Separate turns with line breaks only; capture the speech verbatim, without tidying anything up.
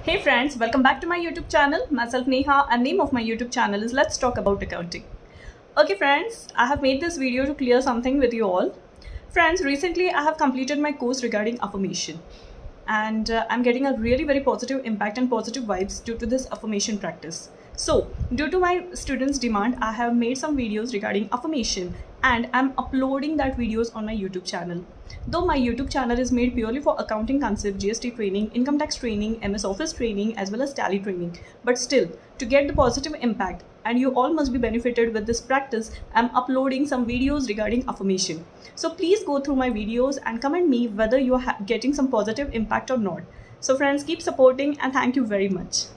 Hey friends, welcome back to my YouTube channel. Myself Neha, and name of my YouTube channel is Let's Talk About Accounting. Okay friends, I have made this video to clear something with you all. Friends, recently I have completed my course regarding affirmation. And uh, I'm getting a really very positive impact and positive vibes due to this affirmation practice. So, due to my students' demand, I have made some videos regarding affirmation and I'm uploading that videos on my YouTube channel. Though my YouTube channel is made purely for accounting concept, G S T training, income tax training, M S Office training, as well as Tally training. But still, to get the positive impact, and you all must be benefited with this practice, I'm uploading some videos regarding affirmation. So please go through my videos and comment me whether you're getting some positive impact or not. So friends, keep supporting and thank you very much.